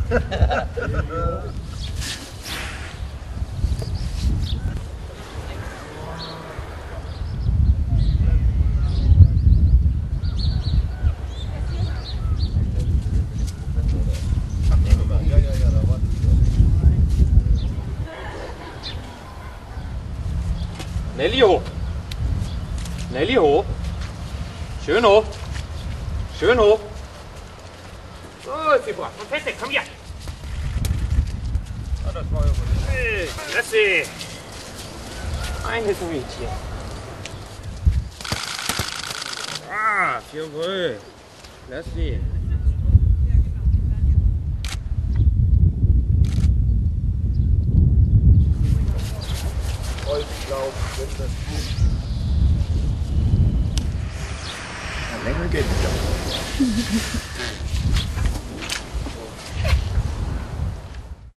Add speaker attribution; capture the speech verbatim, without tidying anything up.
Speaker 1: Nelly hoch. Nelly hoch. Schön hoch. Schön hoch. So, Zebra. Und feste, komm hier. Ah, das war ja gut. Hey, lass sie. Ein Mädchen. Ah, jawohl. Lass sie.
Speaker 2: Ich glaube, wenn das
Speaker 3: Ja, länger geht nicht.